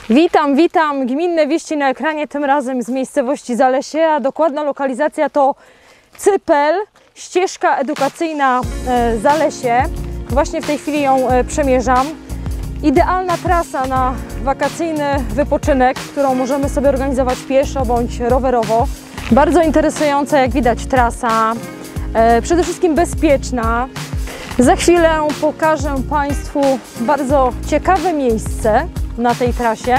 Witam, gminne wieści na ekranie, tym razem z miejscowości Zalesie, a dokładna lokalizacja to Cypel, ścieżka edukacyjna Zalesie. Właśnie w tej chwili ją przemierzam. Idealna trasa na wakacyjny wypoczynek, którą możemy sobie organizować pieszo bądź rowerowo. Bardzo interesująca, jak widać, trasa, przede wszystkim bezpieczna. Za chwilę pokażę Państwu bardzo ciekawe miejsce na tej trasie.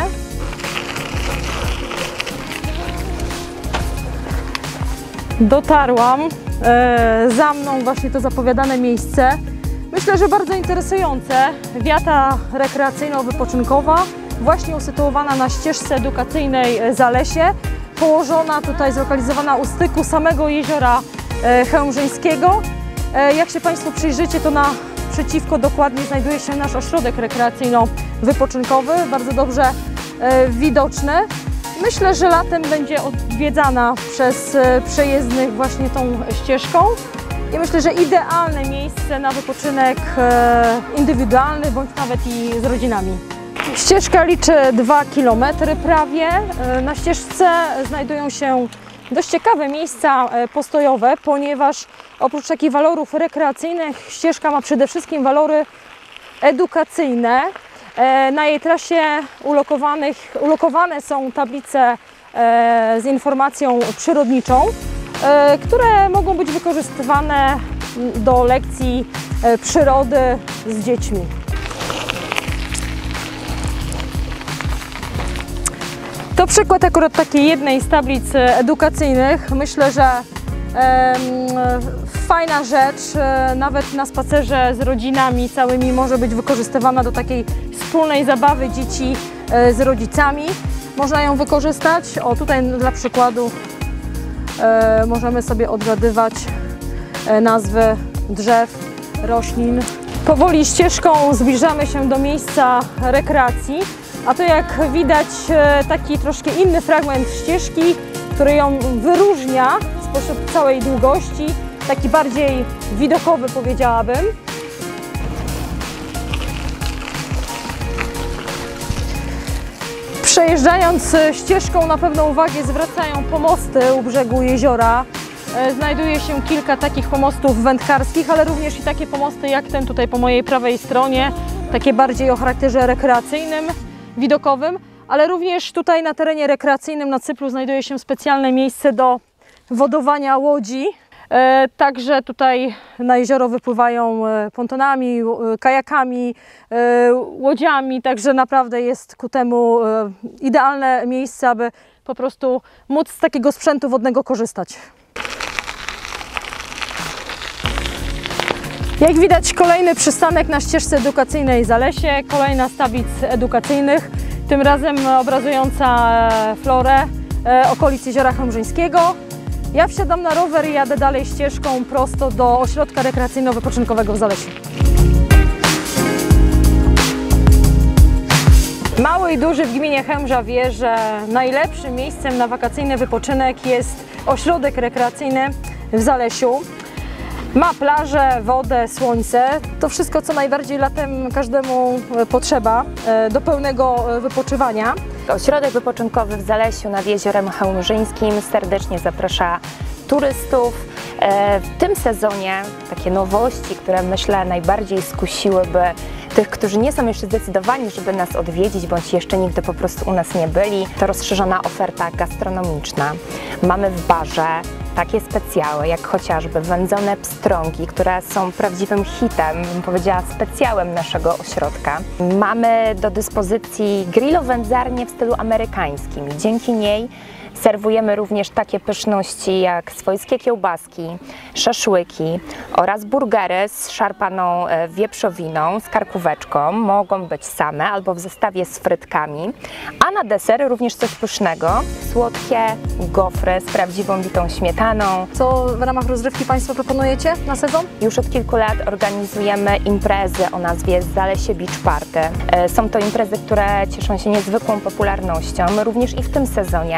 Dotarłam, za mną właśnie to zapowiadane miejsce. Myślę, że bardzo interesujące. Wiata rekreacyjno-wypoczynkowa, właśnie usytuowana na ścieżce edukacyjnej Zalesie, położona tutaj, zlokalizowana u styku samego jeziora Chełmżyńskiego. Jak się Państwo przyjrzycie, to naprzeciwko dokładnie znajduje się nasz ośrodek rekreacyjno-wypoczynkowy, bardzo dobrze widoczny. Myślę, że latem będzie odwiedzana przez przejezdnych właśnie tą ścieżką i myślę, że idealne miejsce na wypoczynek indywidualny bądź nawet i z rodzinami. Ścieżka liczy 2 km prawie. Na ścieżce znajdują się dość ciekawe miejsca postojowe, ponieważ oprócz takich walorów rekreacyjnych ścieżka ma przede wszystkim walory edukacyjne. Na jej trasie ulokowane są tablice z informacją przyrodniczą, które mogą być wykorzystywane do lekcji przyrody z dziećmi. To przykład akurat takiej jednej z tablic edukacyjnych. Myślę, że fajna rzecz, nawet na spacerze z rodzinami całymi może być wykorzystywana do takiej wspólnej zabawy dzieci z rodzicami. Można ją wykorzystać. O, tutaj dla przykładu możemy sobie odgadywać nazwy drzew, roślin. Powoli ścieżką zbliżamy się do miejsca rekreacji, a to, jak widać, taki troszkę inny fragment ścieżki, który ją wyróżnia spośród całej długości, taki bardziej widokowy, powiedziałabym. Przejeżdżając ścieżką, na pewno uwagę zwracają pomosty u brzegu jeziora. Znajduje się kilka takich pomostów wędkarskich, ale również i takie pomosty jak ten tutaj po mojej prawej stronie, takie bardziej o charakterze rekreacyjnym, widokowym, ale również tutaj na terenie rekreacyjnym na Cyplu znajduje się specjalne miejsce do wodowania łodzi. Także tutaj na jezioro wypływają pontonami, kajakami, łodziami, także naprawdę jest ku temu idealne miejsce, aby po prostu móc z takiego sprzętu wodnego korzystać. Jak widać, kolejny przystanek na ścieżce edukacyjnej Zalesie, kolejna z tablic edukacyjnych, tym razem obrazująca florę okolic jeziora Chełmżyńskiego. Ja wsiadam na rower i jadę dalej ścieżką prosto do ośrodka rekreacyjno-wypoczynkowego w Zalesiu. Mały i duży w gminie Chełmża wie, że najlepszym miejscem na wakacyjny wypoczynek jest ośrodek rekreacyjny w Zalesiu. Ma plażę, wodę, słońce, to wszystko, co najbardziej latem każdemu potrzeba do pełnego wypoczywania. Ośrodek wypoczynkowy w Zalesiu nad jeziorem Chełmżyńskim serdecznie zaprasza turystów. W tym sezonie takie nowości, które myślę najbardziej skusiłyby tych, którzy nie są jeszcze zdecydowani, żeby nas odwiedzić, bądź jeszcze nigdy po prostu u nas nie byli, to rozszerzona oferta gastronomiczna. Mamy w barze takie specjały, jak chociażby wędzone pstrągi, które są prawdziwym hitem, bym powiedziała specjałem naszego ośrodka. Mamy do dyspozycji grillowędzarnię w stylu amerykańskim. Dzięki niej serwujemy również takie pyszności jak swojskie kiełbaski, szaszłyki oraz burgery z szarpaną wieprzowiną, z karkóweczką. Mogą być same albo w zestawie z frytkami. A na deser również coś pysznego, słodkie gofry z prawdziwą bitą śmietaną. Co w ramach rozrywki Państwo proponujecie na sezon? Już od kilku lat organizujemy imprezy o nazwie Zalesie Beach Party. Są to imprezy, które cieszą się niezwykłą popularnością, również i w tym sezonie.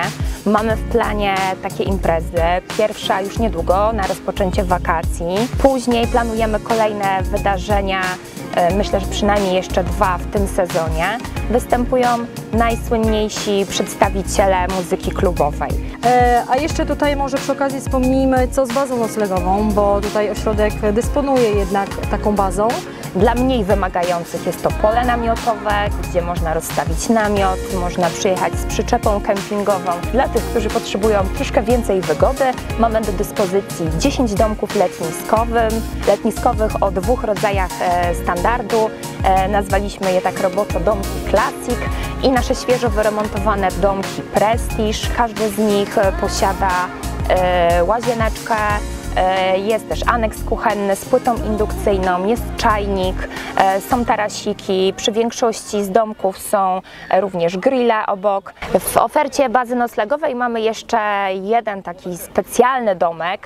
Mamy w planie takie imprezy. Pierwsza już niedługo, na rozpoczęcie wakacji. Później planujemy kolejne wydarzenia. Myślę, że przynajmniej jeszcze 2 w tym sezonie. Występują najsłynniejsi przedstawiciele muzyki klubowej. A jeszcze tutaj może przy okazji wspomnijmy, co z bazą noclegową, bo tutaj ośrodek dysponuje jednak taką bazą. Dla mniej wymagających jest to pole namiotowe, gdzie można rozstawić namiot, można przyjechać z przyczepą kempingową. Dla tych, którzy potrzebują troszkę więcej wygody, mamy do dyspozycji 10 domków letniskowych o 2 rodzajach standardu. Nazwaliśmy je tak roboczo domki Classic i nasze świeżo wyremontowane domki Prestige. Każdy z nich posiada łazieneczkę. Jest też aneks kuchenny z płytą indukcyjną, jest czajnik, są tarasiki. Przy większości z domków są również grille obok. W ofercie bazy noclegowej mamy jeszcze jeden taki specjalny domek.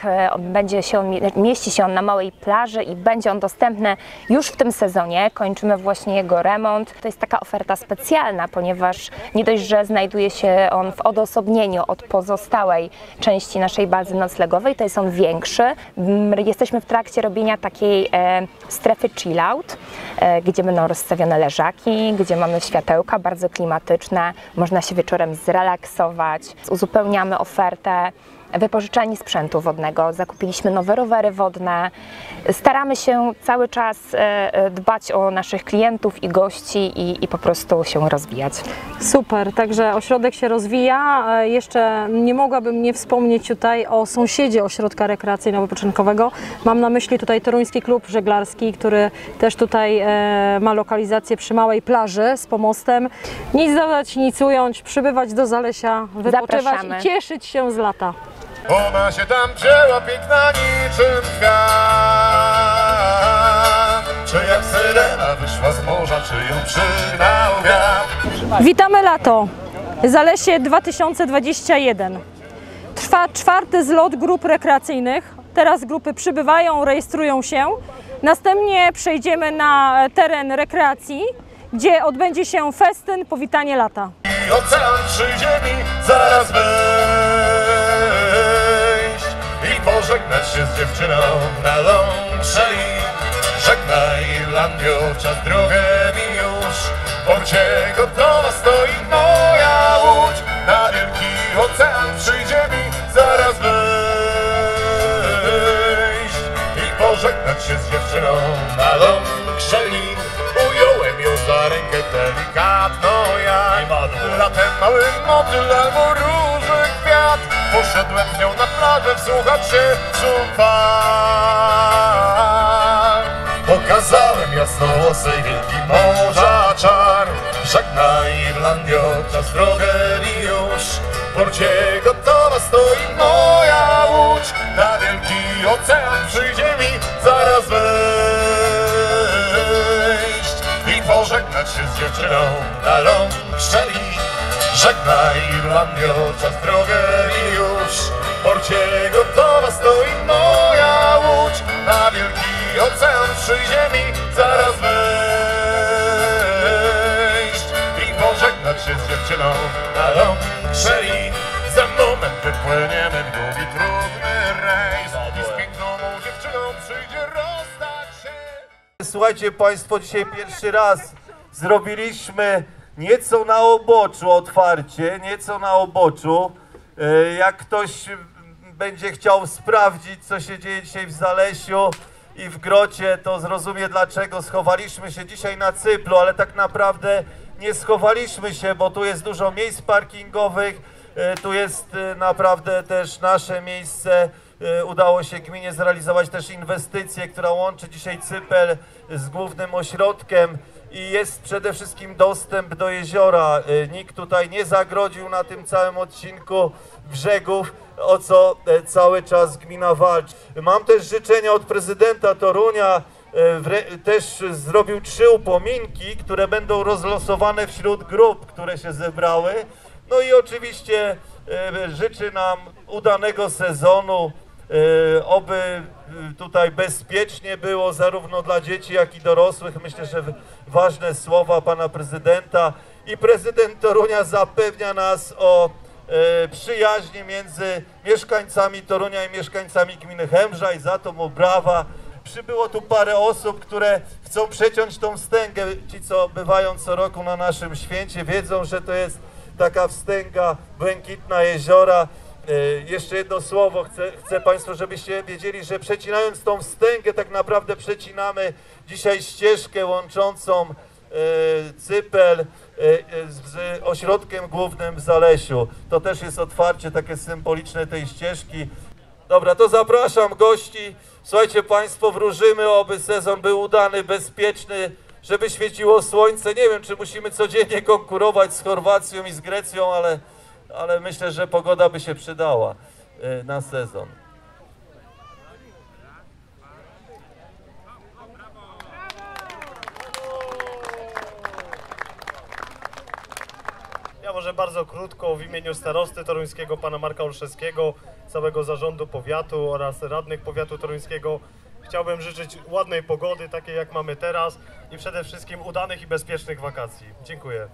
Mieści się on na małej plaży i będzie on dostępny już w tym sezonie. Kończymy właśnie jego remont. To jest taka oferta specjalna, ponieważ nie dość, że znajduje się on w odosobnieniu od pozostałej części naszej bazy noclegowej, to jest on większy. Jesteśmy w trakcie robienia takiej strefy chill out, gdzie będą rozstawione leżaki, gdzie mamy światełka bardzo klimatyczne, można się wieczorem zrelaksować. Uzupełniamy ofertę wypożyczalni sprzętu wodnego, zakupiliśmy nowe rowery wodne. Staramy się cały czas dbać o naszych klientów i gości i po prostu się rozwijać. Super, także ośrodek się rozwija. Jeszcze nie mogłabym nie wspomnieć tutaj o sąsiedzie ośrodka rekreacyjno-wypoczynkowego. Mam na myśli tutaj Toruński Klub Żeglarski, który też tutaj ma lokalizację przy małej plaży z pomostem. Nic dodać, nic ująć, przybywać do Zalesia, wypoczywać Zapraszamy. i cieszyć się z lata. Ona się tam wzięła piękna niczym kwiat. Czy jak syrena wyszła z morza, czy ją przynał wiatr? Witamy lato, Zalesie 2021. Trwa 4. zlot grup rekreacyjnych. Teraz grupy przybywają, rejestrują się. Następnie przejdziemy na teren rekreacji, gdzie odbędzie się festyn Powitanie Lata. I ocean przyjdzie mi zaraz wejść i pożegnać się z dziewczyną na lągrzej. Żegnaj Irlandio, czas drogę mi już. W porcie gotowa stoi moja łódź. Na wielki ocean przyjdzie mi zaraz wejść i pożegnać się z dziewczyną na lągrzej. Ująłem ją za rękę delikatno jak latem mały motyl albo róży kwiat. Poszedłem z nią na plażę wsłuchać się w szum fal. Pokazałem jasnowłosej wielki morza czar. Żegnaj Irlandio, czas drogę mi już. W porcie gotowa stoi moja łódź. Na wielki ocean przyjdzie mi zaraz wejść i pożegnać się z dziewczyną na lągrzeli. Żegnaj Irlandio, czas drogę mi już. W porcie gotowa stoi moja łódź. Na wielki ocean przyjdzie mi zaraz wejść i pożegnać się z dziewczyną na lągrzeli. Za moment wypłyniemy w długi, trudny rejs i z piękną mą dziewczyną przyjdzie rozstać się. Słuchajcie Państwo, dzisiaj pierwszy raz zrobiliśmy nieco na oboczu otwarcie, nieco na oboczu. Jak ktoś będzie chciał sprawdzić, co się dzieje dzisiaj w Zalesiu i w Grocie, to zrozumie, dlaczego schowaliśmy się dzisiaj na cyplu, ale tak naprawdę nie schowaliśmy się, bo tu jest dużo miejsc parkingowych, tu jest naprawdę też nasze miejsce. Udało się gminie zrealizować też inwestycję, która łączy dzisiaj Cypel z głównym ośrodkiem i jest przede wszystkim dostęp do jeziora. Nikt tutaj nie zagrodził na tym całym odcinku brzegów, o co cały czas gmina walczy. Mam też życzenia od prezydenta Torunia, też zrobił 3 upominki, które będą rozlosowane wśród grup, które się zebrały. No i oczywiście życzy nam udanego sezonu, oby tutaj bezpiecznie było zarówno dla dzieci, jak i dorosłych. Myślę, że ważne słowa pana prezydenta i prezydent Torunia zapewnia nas o przyjaźnie między mieszkańcami Torunia i mieszkańcami gminy Chemża i za to mu brawa. Przybyło tu parę osób, które chcą przeciąć tą wstęgę. Ci, co bywają co roku na naszym święcie, wiedzą, że to jest taka wstęga Błękitna Jeziora. Jeszcze jedno słowo, chcę Państwo, żebyście wiedzieli, że przecinając tą wstęgę, tak naprawdę przecinamy dzisiaj ścieżkę łączącą Cypel z ośrodkiem głównym w Zalesiu. To też jest otwarcie takie symboliczne tej ścieżki. Dobra, to zapraszam gości. Słuchajcie Państwo, wróżymy, oby sezon był udany, bezpieczny, żeby świeciło słońce. Nie wiem, czy musimy codziennie konkurować z Chorwacją i z Grecją, ale myślę, że pogoda by się przydała na sezon. Ja może bardzo krótko w imieniu starosty toruńskiego pana Marka Olszewskiego, całego zarządu powiatu oraz radnych powiatu toruńskiego chciałbym życzyć ładnej pogody, takiej jak mamy teraz i przede wszystkim udanych i bezpiecznych wakacji. Dziękuję.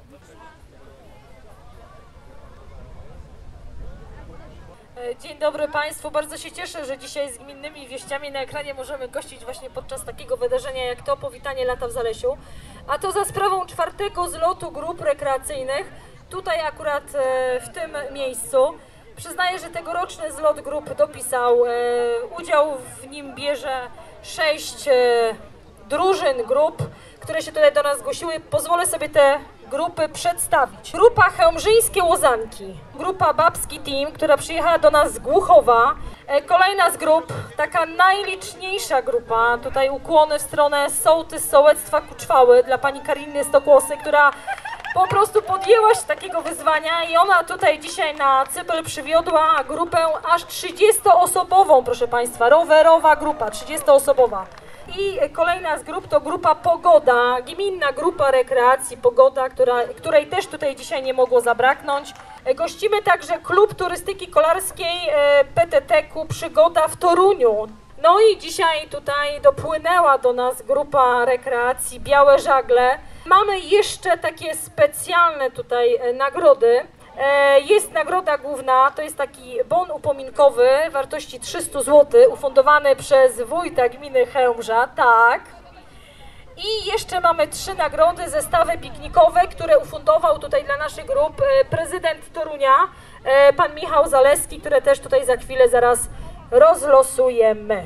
Dzień dobry Państwu, bardzo się cieszę, że dzisiaj z gminnymi wieściami na ekranie możemy gościć właśnie podczas takiego wydarzenia jak to powitanie lata w Zalesiu, a to za sprawą 4. zlotu grup rekreacyjnych, tutaj akurat w tym miejscu. Przyznaję, że tegoroczny zlot grup dopisał, udział w nim bierze 6 drużyn grup, które się tutaj do nas zgłosiły. Pozwolę sobie te grupy przedstawić. Grupa Chełmżyńskie Łozanki, grupa Babski Team, która przyjechała do nas z Głuchowa. Kolejna z grup, taka najliczniejsza grupa, tutaj ukłony w stronę sołtys sołectwa Kuczwały dla pani Kariny Stokłosy, która po prostu podjęła się takiego wyzwania i ona tutaj dzisiaj na Cypel przywiodła grupę aż 30-osobową, proszę Państwa, rowerowa grupa, 30-osobowa. I kolejna z grup to grupa Pogoda, gminna grupa rekreacji Pogoda, której też tutaj dzisiaj nie mogło zabraknąć. Gościmy także klub turystyki kolarskiej PTT-ku Przygoda w Toruniu. No i dzisiaj tutaj dopłynęła do nas grupa rekreacji Białe Żagle. Mamy jeszcze takie specjalne tutaj nagrody. Jest nagroda główna, to jest taki bon upominkowy wartości 300 zł, ufundowany przez wójta gminy Chełmża, tak. I jeszcze mamy 3 nagrody, zestawy piknikowe, które ufundował tutaj dla naszych grup prezydent Torunia, pan Michał Zaleski, które też tutaj za chwilę zaraz rozlosujemy.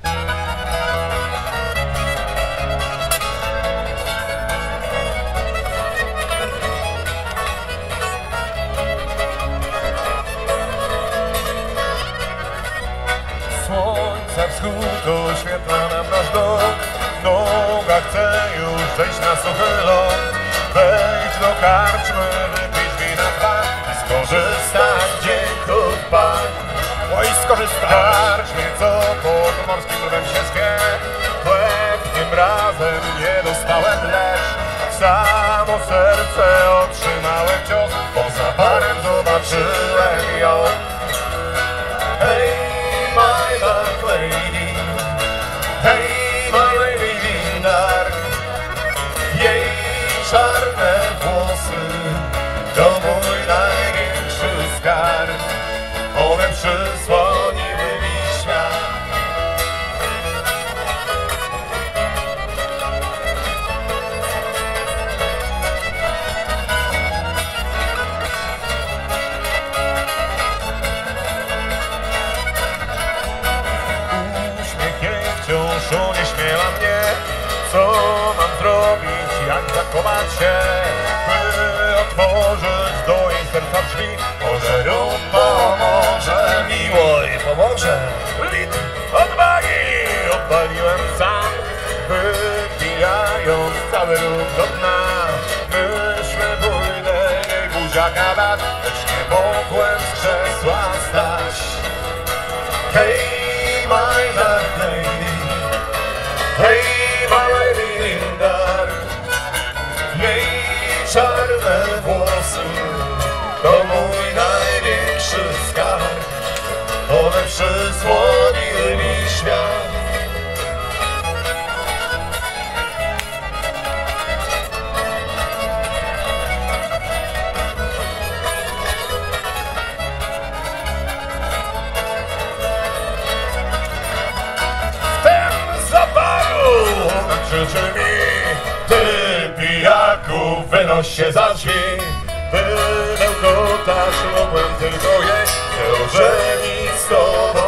Słońca wschód oświetla nam nasz dom. Noga chce już wejść na suchy ląd. Wejdź do karczmy, wypić wina 2 i skorzystać z dzięków pań. Oj, skorzystać! Karczmie, co pod morskim lodem się skwie. Chleb tym razem nie dostałem, lecz samo serce otrzymałem cios. Poza barem zobaczyłem ją. Hej, my dark lady, hej, my lady Windar. Jej czarne włosy to mój największy skarb. One przysłoniły mi świat. Uśmiech jej wciąż unieśmiela mnie. Co mam zrobić, jak zachować się, by otworzyć do jej serca drzwi? Może rób pomoże, miłoj pomoże. Litr odwagi odpaliłem sam, wypijając cały ruch do dna. Myśmy bujne jej buziaka dać, lecz nie mogłem z krzesła stać. Hej, my dark lady, hej, my lady Lindar. Jej czarne włosy to mój największy skarb. One przysłoniły mi świat. życzy mi. Ty, pijaku, wynoś się za drzwi. Byle kota ślubem tylko jej się ożenić z tobą.